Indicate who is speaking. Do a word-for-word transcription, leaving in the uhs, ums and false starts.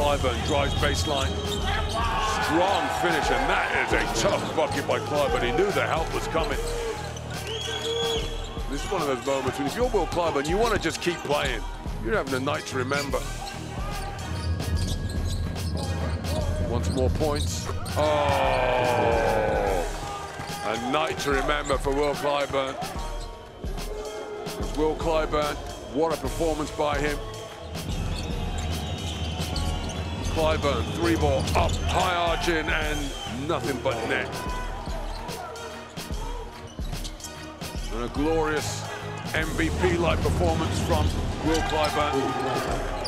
Speaker 1: Clyburn drives baseline. Strong finish, and that is a tough bucket by Clyburn. He knew the help was coming. This is one of those moments when if you're Will Clyburn, you want to just keep playing. You're having a night to remember. Wants more points. Oh, a night to remember for Will Clyburn. Will Clyburn, what a performance by him. Clyburn, three ball up, high arching, and nothing but net. And a glorious M V P-like performance from Will Clyburn.